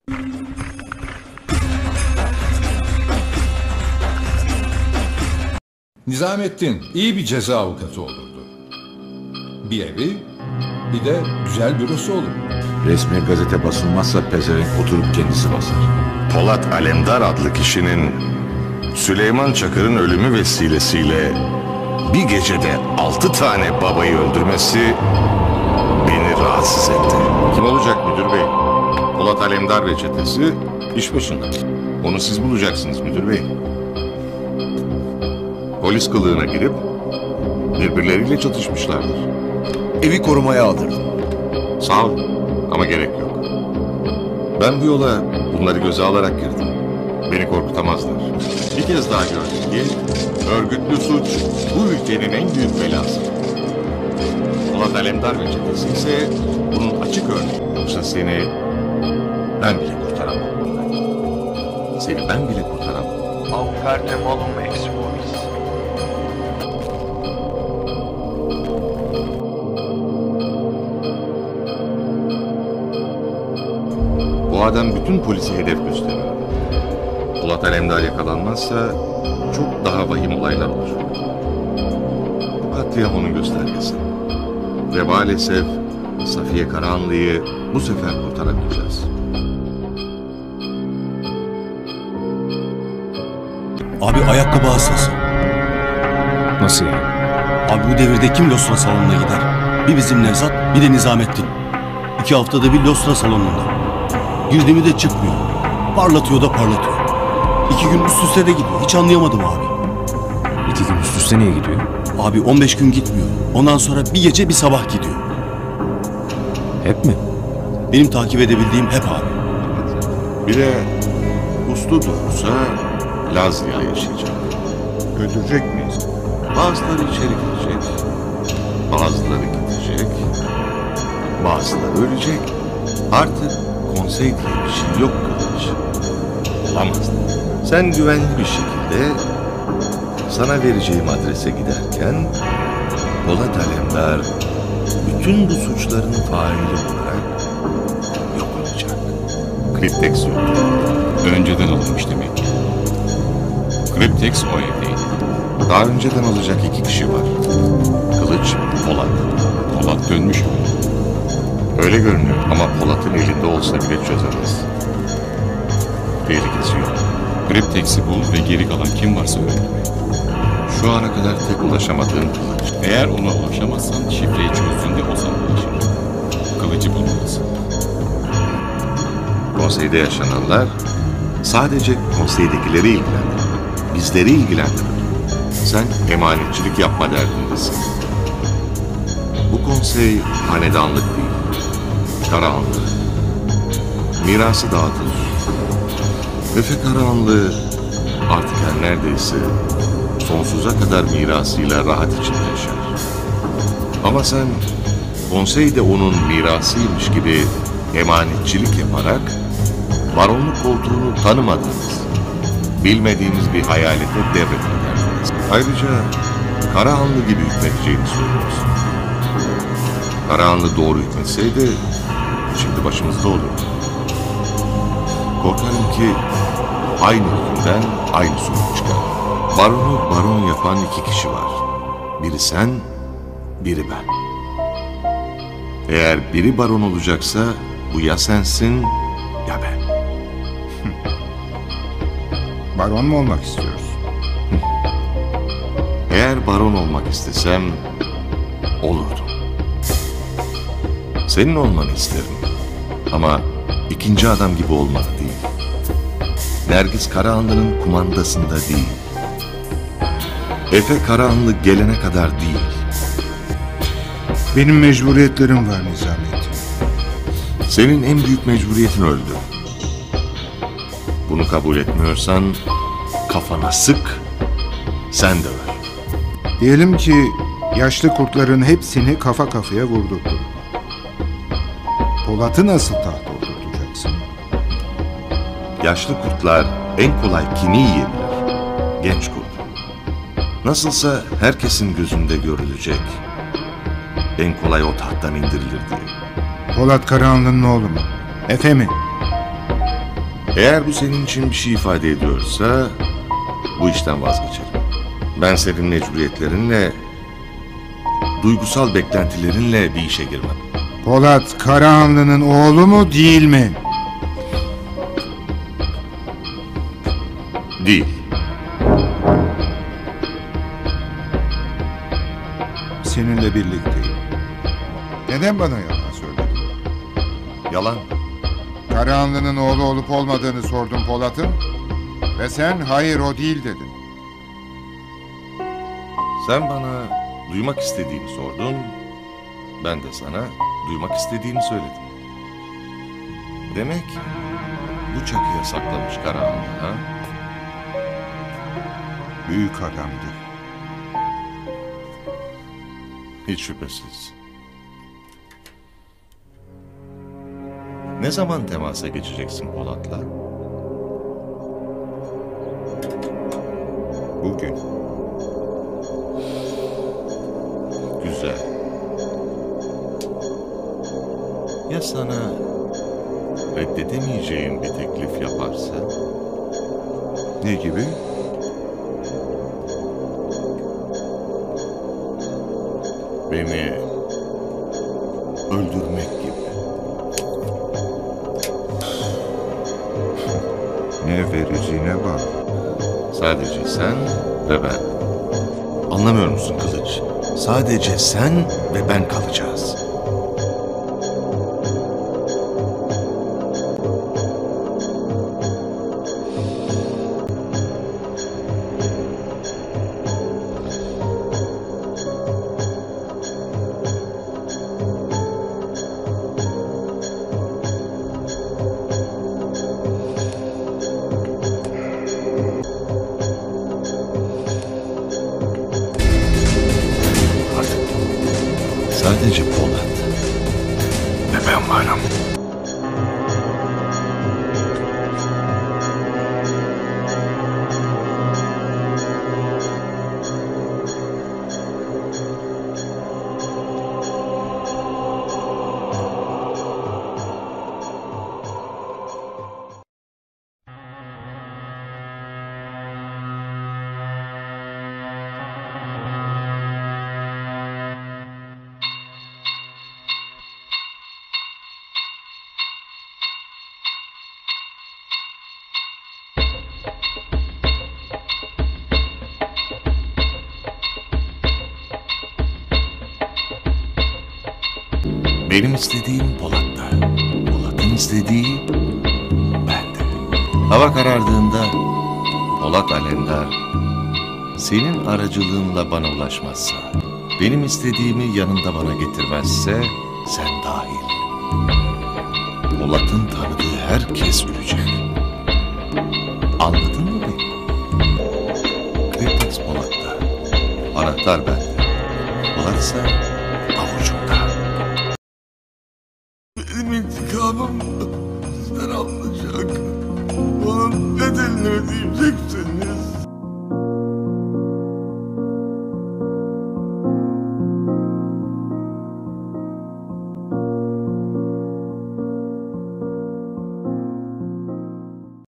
Nizamettin iyi bir ceza avukatı olurdu. Bir evi, bir de güzel bürosu olur. Resmi gazete basılmazsa pezevenk oturup kendisi basar. Polat Alemdar adlı kişinin Süleyman Çakır'ın ölümü vesilesiyle bir gecede 6 tane babayı öldürmesi beni rahatsız etti. Kim olacak müdür bey? Polat Alemdar ve çetesi iş başında. Onu siz bulacaksınız müdür bey. Polis kılığına girip birbirleriyle çatışmışlardır. Evi korumaya aldırdım. Sağ olun ama gerek yok. Ben bu yola bunları göze alarak girdim. Beni korkutamazlar. Bir kez daha gördüm ki örgütlü suç bu ülkenin en büyük belası. Polat Alemdar ve çetesi ise bunun açık örneği. Yoksa seni ben bile kurtaramam. Seni ben bile kurtaramam. Auferte Molum Expois. Bu adam bütün polisi hedef gösteriyor. Polat Alemdar yakalanmazsa çok daha vahim olaylar olur. Bu katliam onun göstergesi. Ve maalesef Safiye Karahanlı'yı bu sefer kurtaramayacağız. Abi ayakkabı hastası. Nasıl yani? Abi bu devirde kim Lostra salonuna gider? Bir bizim Nevzat, bir de Nizamettin. 2 haftada bir Lostra salonunda. Girdi mi de çıkmıyor. Parlatıyor da parlatıyor. 2 gün üst üste de gidiyor. Hiç anlayamadım abi. 2 gün üst üste niye gidiyor? Abi 15 gün gitmiyor. Ondan sonra bir gece bir sabah gidiyor. Hep mi? Benim takip edebildiğim hep abi. Bir de uslu doğursa Lazlı'ya yaşayacak. Öldürecek miyiz? Bazıları içeri girecek, bazıları gidecek, bazıları ölecek. Artık konsey diye bir şey yok kardeş. Olamaz. Sen güvenli bir şekilde sana vereceğim adrese giderken Polat Alemdar bütün bu suçların faili olarak yok olacak. Kriptex yok. Önceden alınmış demek ki. Kriptex o evdeydi. Daha önceden alacak 2 kişi var. Kılıç, Polat. Polat dönmüş mü? Öyle görünüyor ama Polat'ın elinde olsa bile çözemez. Tehlikesi yok. Kriptex'i bul ve geri kalan kim varsa öldürme. Şu ana kadar tek ulaşamadığın kılıç. Eğer ona ulaşamazsan şifreyi çözdüğünde o sana ulaşır. Kılıcı bulmalısın. Konseyde yaşananlar sadece konseydekileri ilgilendirir. Bizleri ilgilendirir. Sen emanetçilik yapma derdindesin. Bu konsey hanedanlık değil. Karahanlı. Mirası dağıtılır. Efe Karahanlı artık her neredeyse sonsuza kadar mirasıyla rahat içinde yaşar. Ama sen konseyde onun mirasıymış gibi emanetçilik yaparak baronluk koltuğunu tanımadığınız, bilmediğiniz bir hayalete devretme derdiniz. Ayrıca Karahanlı gibi hükmedeceğini söylüyorsun. Karahanlı doğru hükmetseydi şimdi başımızda olurdu. Korkarım ki aynı hükümden aynı sonuç çıkar. Baronu baron yapan 2 kişi var. Biri sen, biri ben. Eğer biri baron olacaksa bu ya sensin ya ben. Baron mu olmak istiyoruz? Eğer baron olmak istesem olurdum. Senin olmanı isterim. Ama ikinci adam gibi olmak değil. Nergis Karahanlı'nın kumandasında değil. Efe Karahanlı gelene kadar değil. Benim mecburiyetlerim var Nizamettin. Senin en büyük mecburiyetin öldü. Bunu kabul etmiyorsan kafana sık, sen de öl. Diyelim ki yaşlı kurtların hepsini kafa kafaya vurdurdun. Polat'ı nasıl tahta oturtacaksın? Yaşlı kurtlar en kolay kini yiyebilir. Genç kurt. Nasılsa herkesin gözünde görülecek. En kolay o tahttan indirilir diye. Polat Karahanlı'nın oğlu mu? Efe mi? Eğer bu senin için bir şey ifade ediyorsa bu işten vazgeçelim. Ben senin mecburiyetlerinle, duygusal beklentilerinle bir işe girmem. Polat Karahanlı'nın oğlu mu değil mi? Değil. Seninle birlikteyim. Neden bana yalan söyledin? Yalan. Karahanlı'nın oğlu olup olmadığını sordum Polat'ın. Ve sen hayır o değil dedin. Sen bana duymak istediğini sordun. Ben de sana duymak istediğini söyledim. Demek bu çakıya saklamış Karahanlı ha? Büyük adamdı. Hiç şüphesiz. Ne zaman temasa geçeceksin Polat'la? Bugün. Güzel. Ya sana reddedemeyeceğin bir teklif yaparsa? Ne gibi? Beni öldürmek gibi. Ne vereceğine bak. Sadece sen ve ben. Anlamıyor musun Kılıç? Sadece sen ve ben kalacağız. Sadece Polat ve ben varım. Benim istediğim Polat'ta. Polat'ın istediği bende. Hava karardığında Polat Alemdar senin aracılığınla bana ulaşmazsa, benim istediğimi yanında bana getirmezse sen dahil. Polat'ın tanıdığı herkes ölecek. Anladın mı beni? Kriptex Polat'ta. Anahtar bende. Polat'sa avucumda.